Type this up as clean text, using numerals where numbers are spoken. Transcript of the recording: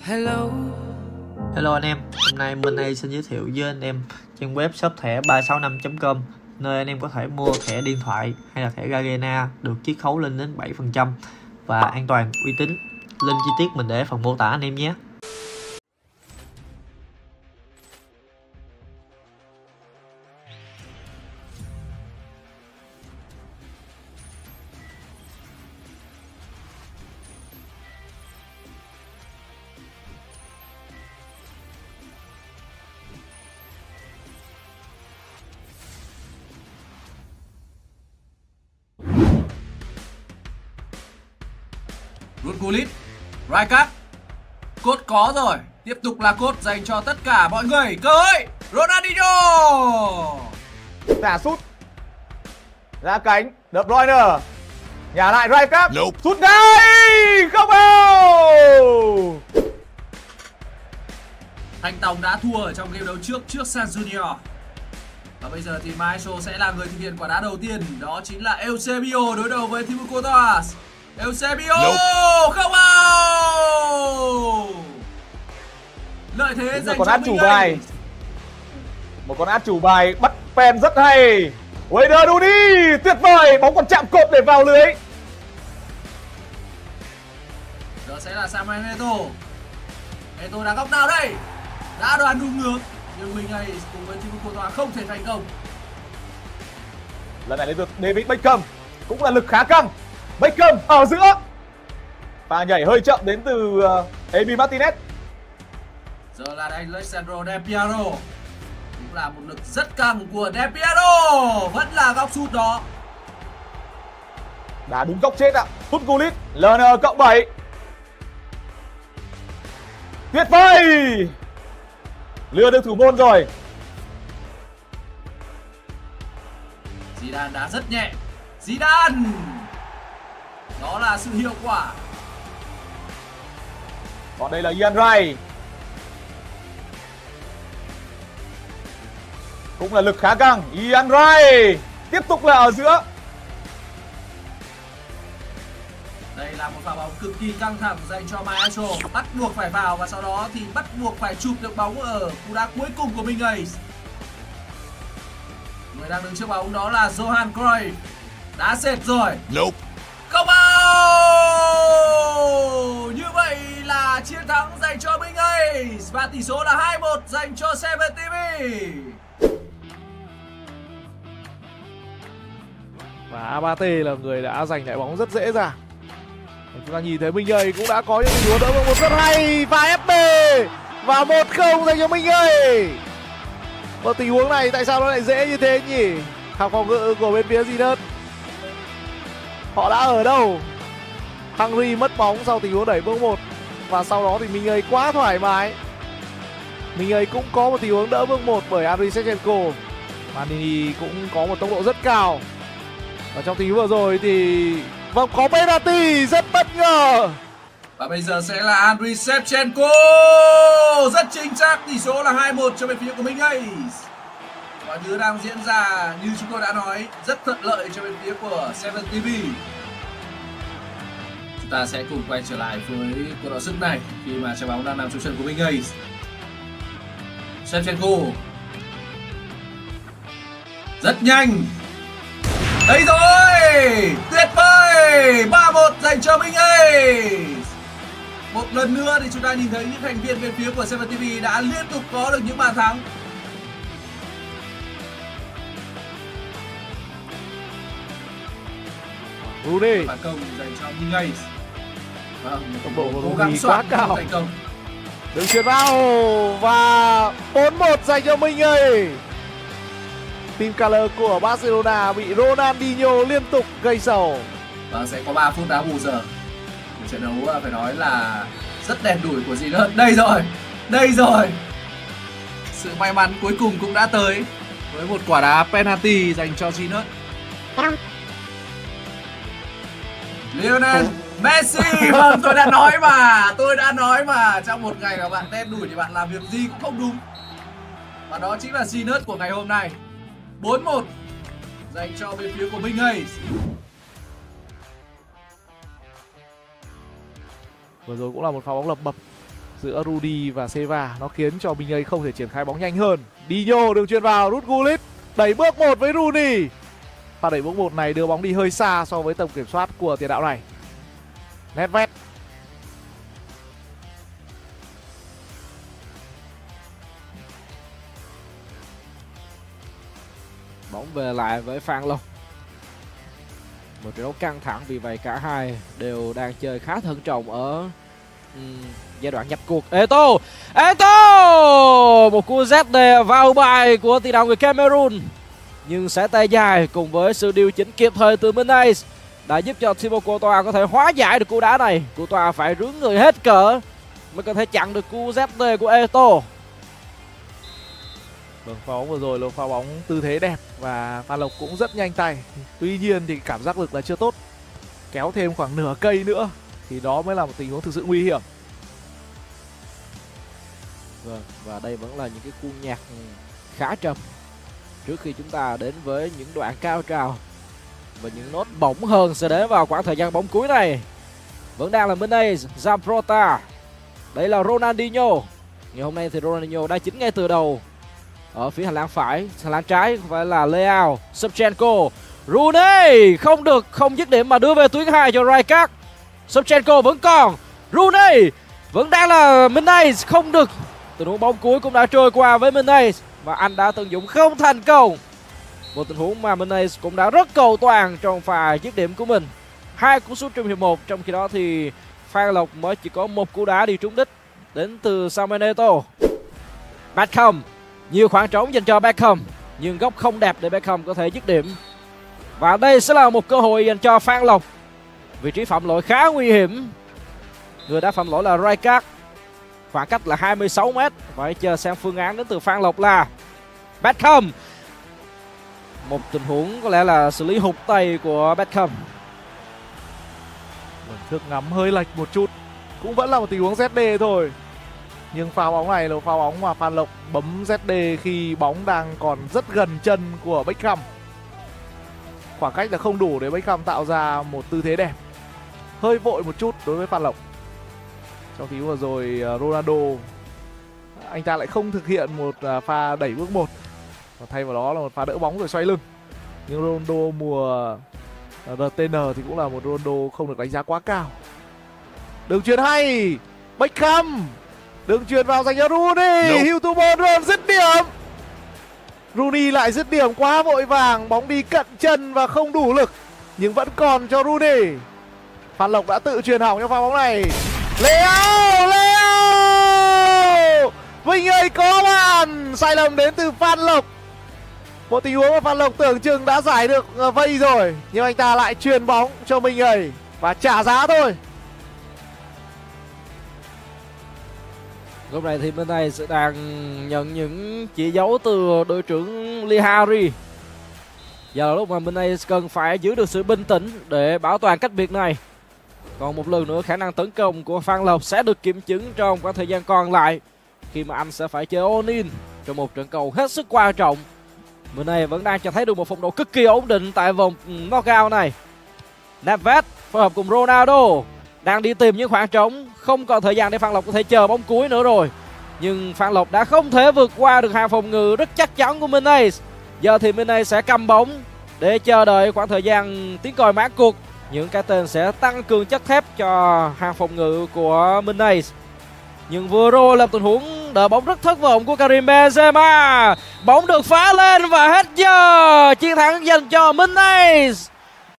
Hello. Hello anh em, hôm nay mình đây xin giới thiệu với anh em trang web shop thẻ 365.com, nơi anh em có thể mua thẻ điện thoại hay là thẻ Garena được chiết khấu lên đến 7% và an toàn, uy tín. Link chi tiết mình để ở phần mô tả anh em nhé. Rút Gullit, Rijkaard. Code có rồi. Tiếp tục là code dành cho tất cả mọi người. Cơ hội Ronaldinho. Tả sút ra cánh, De Bruyne nhả lại Rijkaard, sút ngay không vào. Thanh Tòng đã thua ở trong game đấu trước San Junior. Và bây giờ thì Maestro sẽ là người thực hiện quả đá đầu tiên. Đó chính là Eusebio đối đầu với Thibaut Courtois. Eusebio không vào. Lợi thế dành cho chủ bài. Một con át chủ bài bắt pen rất hay. Wayne Rooney tuyệt vời, bóng còn chạm cột để vào lưới. Đó sẽ là Samuel Eto'o. Eto'o đang góc nào đây? Đã đoán đúng hướng nhưng mình này cùng với Thibaut Courtois không thể thành công. Lần này đến lượt David Beckham, cũng là lực khá căng. Beckham ở giữa, pha nhảy hơi chậm đến từ Emi Martinez. Giờ là Alessandro Del Piero, cũng là một lực rất căng của Del Piero, vẫn là góc sút đó. Đá đúng góc chết ạ. Sút Gullit, LN+7. Tuyệt vời, lừa được thủ môn rồi. Zidane đá rất nhẹ. Zidane, đó là sự hiệu quả. Còn đây là Ian Wright, cũng là lực khá căng. Ian Wright tiếp tục là ở giữa. Đây là một pha bóng cực kỳ căng thẳng dành cho Maestro, bắt buộc phải vào và sau đó thì bắt buộc phải chụp được bóng ở cú đá cuối cùng của mình ấy. Người đang đứng trước bóng đó là Johan Cruyff. Đá sệt rồi. Không vào. Như vậy là chiến thắng dành cho Minh Ace và tỷ số là 2-1 dành cho 7TV. Và Abate là người đã giành lại bóng rất dễ dàng. Chúng ta nhìn thấy Minh Ơi cũng đã có những tình huống đỡ một rất hay và FB và 1-0 dành cho Minh ơi. Và tình huống này tại sao nó lại dễ như thế nhỉ? Hàng phòng ngự của bên phía Zinedine, họ đã ở đâu? Hungary mất bóng sau tình huống đẩy bước 1 và sau đó thì Minh ơi quá thoải mái. Minh ơi cũng có một tình huống đỡ bước 1 bởi Andriy Shevchenko. Manini cũng có một tốc độ rất cao. Và trong tình huống vừa rồi thì vâng, có penalty rất bất ngờ. Và bây giờ sẽ là Andriy Shevchenko. Rất chính xác, tỷ số là 2-1 cho bên phía của Minh Ace. Mọi thứ đang diễn ra như chúng tôi đã nói, rất thuận lợi cho bên phía của 7TV. Chúng ta sẽ cùng quay trở lại với cuộc đọ sức này khi mà trái bóng đang nằm trong chân của Minh Ace. Shevchenko rất nhanh. Đây rồi, tuyệt vời, 3-1 dành cho Minh Ace. Một lần nữa thì chúng ta nhìn thấy những thành viên bên phía của 7TV đã liên tục có được những bàn thắng. Rooney Phản công dành cho Minh Ace. Vâng, tốc độ của cố gắng Rooney soát quá cao. thành công. Đường chuyền vào và 4-1 dành cho Minh ơi. Team color của Barcelona bị Ronaldinho liên tục gây sầu. Và sẽ có 3 phút đá bù giờ. Một trận đấu phải nói là rất đen đủi của Zinedine. Đây rồi. Sự may mắn cuối cùng cũng đã tới với một quả đá penalty dành cho Zinedine. Lionel Messi, vâng, tôi đã nói mà trong một ngày mà bạn đen đủi thì bạn làm việc gì cũng không đúng. Và đó chính là Zinedine của ngày hôm nay. 4-1 dành cho bên phía của Minh Ace. Vừa rồi cũng là một pha bóng lập bập giữa Rudy và Seva, nó khiến cho Minh Ngây không thể triển khai bóng nhanh hơn. Dino đường chuyền vào, rút Gullit đẩy bước 1 với Rooney. Pha đẩy bước 1 này đưa bóng đi hơi xa so với tầm kiểm soát của tiền đạo này. Nedved. Bóng về lại với Phan Long. Một trận đấu căng thẳng, vì vậy cả hai đều đang chơi khá thận trọng ở giai đoạn nhập cuộc. Eto'o, một cú ZD vào bài của tiền đạo người Cameroon, nhưng sẽ tay dài cùng với sự điều chỉnh kịp thời từ Menace đã giúp cho Thibaut Courtois có thể hóa giải được cú đá này. Courtois phải rướn người hết cỡ mới có thể chặn được cú ZD của Eto'o. Vâng, pha bóng vừa rồi là pha bóng tư thế đẹp và Phan Lộc cũng rất nhanh tay. Tuy nhiên thì cảm giác lực là chưa tốt. Kéo thêm khoảng nửa cây nữa thì đó mới là một tình huống thực sự nguy hiểm. Vâng, và đây vẫn là những cái cu nhạc khá trầm trước khi chúng ta đến với những đoạn cao trào và những nốt bổng hơn sẽ đến vào khoảng thời gian bóng cuối này. Vẫn đang là Menace, Zambrotta. Đây là Ronaldinho. Ngày hôm nay thì Ronaldinho đã chính ngay từ đầu ở phía hành lang phải. Hành lang trái phải là Leao, Shevchenko. Rooney không được, không dứt điểm mà đưa về tuyến 2 cho Rijkaard. Shevchenko vẫn còn. Rooney vẫn đang là Menace, không được. Tình huống bóng cuối cũng đã trôi qua với Menace và anh đã tận dụng không thành công. Một tình huống mà Menace cũng đã rất cầu toàn trong pha dứt điểm của mình. 2 cú sút trong hiệp 1, trong khi đó thì Phan Lộc mới chỉ có 1 cú đá đi trúng đích đến từ Samuel Eto'o. Beckham, nhiều khoảng trống dành cho Beckham, nhưng góc không đẹp để Beckham có thể dứt điểm. Và đây sẽ là một cơ hội dành cho Phan Lộc. Vị trí phạm lỗi khá nguy hiểm. Người đã phạm lỗi là Rijkaard. Khoảng cách là 26 m. Phải chờ xem phương án đến từ Phan Lộc là Beckham. Một tình huống có lẽ là xử lý hụt tay của Beckham. Thước ngắm hơi lệch một chút. Cũng vẫn là một tình huống ZD thôi. Nhưng pha bóng này là pha bóng mà Phan Lộc bấm ZD khi bóng đang còn rất gần chân của Beckham. Khoảng cách là không đủ để Beckham tạo ra một tư thế đẹp. Hơi vội một chút đối với Phan Lộc. Trong khi vừa rồi Ronaldo, anh ta lại không thực hiện một pha đẩy bước 1, và thay vào đó là một pha đỡ bóng rồi xoay lưng. Nhưng Ronaldo mùa RTN thì cũng là một Ronaldo không được đánh giá quá cao. Đường chuyền hay, Beckham, đường chuyền vào dành cho Rooney, Hilton dứt điểm. Rooney lại dứt điểm quá vội vàng, bóng đi cận chân và không đủ lực, nhưng vẫn còn cho Rooney. Phan Lộc đã tự chuyền hỏng cho pha bóng này. Leao, Vinh ơi có bàn, sai lầm đến từ Phan Lộc. Một tình huống mà Phan Lộc tưởng chừng đã giải được vây rồi, nhưng anh ta lại chuyền bóng cho Minh Ngầy và trả giá thôi. Lúc này thì bên này sẽ đang nhận những chỉ dấu từ đội trưởng Lihari. Giờ là lúc mà bên này cần phải giữ được sự bình tĩnh để bảo toàn cách biệt này. Còn một lần nữa khả năng tấn công của Phan Lộc sẽ được kiểm chứng trong khoảng thời gian còn lại, khi mà anh sẽ phải chơi all-in trong một trận cầu hết sức quan trọng. Bên này vẫn đang cho thấy được một phong độ cực kỳ ổn định tại vòng knockout này. Nedved phối hợp cùng Ronaldo đang đi tìm những khoảng trống, không còn thời gian để Phan Lộc có thể chờ bóng cuối nữa rồi. Nhưng Phan Lộc đã không thể vượt qua được hàng phòng ngự rất chắc chắn của Menace. Giờ thì Menace sẽ cầm bóng để chờ đợi khoảng thời gian tiếng còi mãn cuộc. Những cái tên sẽ tăng cường chất thép cho hàng phòng ngự của Menace. Nhưng vừa rồi là tình huống đỡ bóng rất thất vọng của Karim Benzema. Bóng được phá lên và hết giờ. Chiến thắng dành cho Menace.